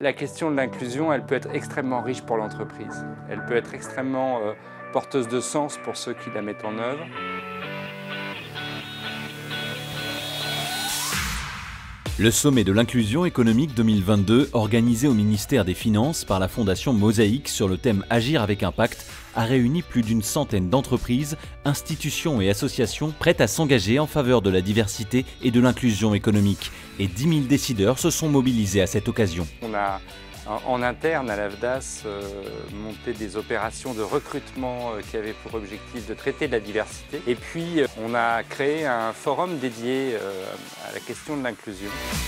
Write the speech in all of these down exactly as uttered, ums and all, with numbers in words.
La question de l'inclusion, elle peut être extrêmement riche pour l'entreprise. Elle peut être extrêmement euh, porteuse de sens pour ceux qui la mettent en œuvre. Le sommet de l'inclusion économique deux mille vingt-deux, organisé au ministère des Finances par la Fondation Mosaïque sur le thème Agir avec impact, a réuni plus d'une centaine d'entreprises, institutions et associations prêtes à s'engager en faveur de la diversité et de l'inclusion économique. Et dix mille décideurs se sont mobilisés à cette occasion. On a en interne à l'A F D A S euh, monté des opérations de recrutement euh, qui avaient pour objectif de traiter de la diversité. Et puis euh, on a créé un forum dédié euh, à la question de l'inclusion.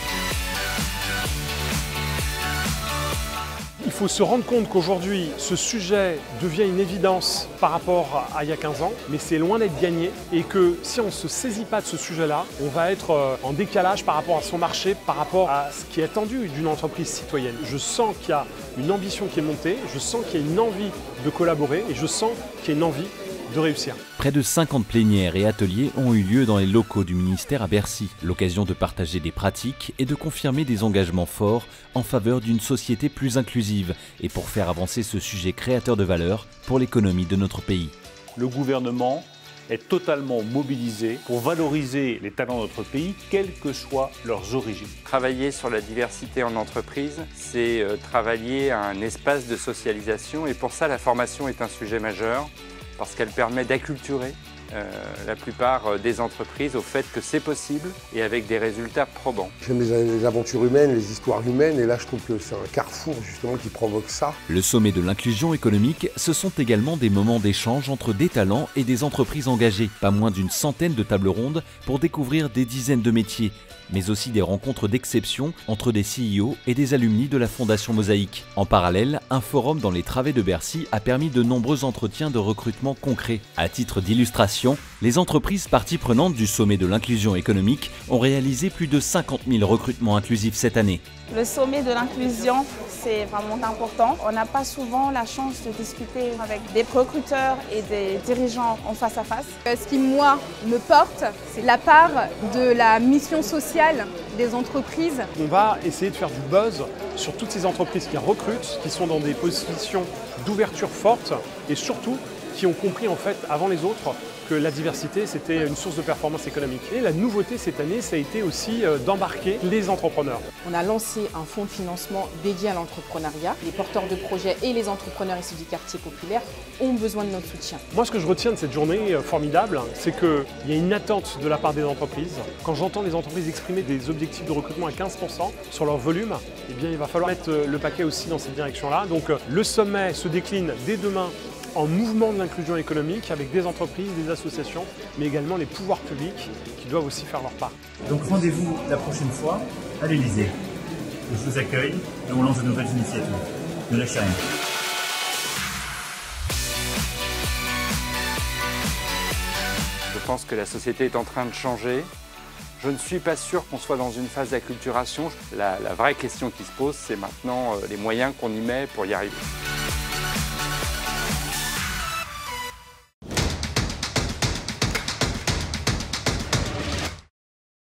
Il faut se rendre compte qu'aujourd'hui, ce sujet devient une évidence par rapport à il y a quinze ans, mais c'est loin d'être gagné et que si on ne se saisit pas de ce sujet-là, on va être en décalage par rapport à son marché, par rapport à ce qui est attendu d'une entreprise citoyenne. Je sens qu'il y a une ambition qui est montée, je sens qu'il y a une envie de collaborer et je sens qu'il y a une envie de réussir. Près de cinquante plénières et ateliers ont eu lieu dans les locaux du ministère à Bercy. L'occasion de partager des pratiques et de confirmer des engagements forts en faveur d'une société plus inclusive et pour faire avancer ce sujet créateur de valeur pour l'économie de notre pays. Le gouvernement est totalement mobilisé pour valoriser les talents de notre pays, quelles que soient leurs origines. Travailler sur la diversité en entreprise, c'est euh, travailler à un espace de socialisation et pour ça la formation est un sujet majeur. Parce qu'elle permet d'acculturer euh, la plupart des entreprises au fait que c'est possible et avec des résultats probants. J'aime les, les aventures humaines, les histoires humaines et là je trouve que c'est un carrefour justement qui provoque ça. Le sommet de l'inclusion économique, ce sont également des moments d'échange entre des talents et des entreprises engagées. Pas moins d'une centaine de tables rondes pour découvrir des dizaines de métiers, mais aussi des rencontres d'exception entre des C E O et des alumni de la Fondation Mosaïque. En parallèle, un forum dans les travées de Bercy a permis de nombreux entretiens de recrutement concrets. À titre d'illustration, les entreprises parties prenantes du sommet de l'inclusion économique ont réalisé plus de cinquante mille recrutements inclusifs cette année. Le sommet de l'inclusion, c'est vraiment important. On n'a pas souvent la chance de discuter avec des recruteurs et des dirigeants en face à face. Ce qui, moi, me porte, c'est la part de la mission sociale des entreprises. On va essayer de faire du buzz sur toutes ces entreprises qui recrutent, qui sont dans des positions d'ouverture forte et surtout qui ont compris en fait avant les autres que la diversité c'était une source de performance économique. Et la nouveauté cette année, ça a été aussi d'embarquer les entrepreneurs. On a lancé un fonds de financement dédié à l'entrepreneuriat. Les porteurs de projets et les entrepreneurs issus du quartier populaire ont besoin de notre soutien. Moi, ce que je retiens de cette journée formidable, c'est qu'il y a une attente de la part des entreprises. Quand j'entends les entreprises exprimer des objectifs de recrutement à quinze pour cent sur leur volume, eh bien, il va falloir mettre le paquet aussi dans cette direction-là. Donc le sommet se décline dès demain en mouvement de l'inclusion économique avec des entreprises, des associations, mais également les pouvoirs publics qui doivent aussi faire leur part. Donc rendez-vous la prochaine fois à l'Élysée. Je vous accueille et on lance de nouvelles initiatives. Ne lâchez rien. Je pense que la société est en train de changer. Je ne suis pas sûr qu'on soit dans une phase d'acculturation. La, la vraie question qui se pose, c'est maintenant euh, les moyens qu'on y met pour y arriver.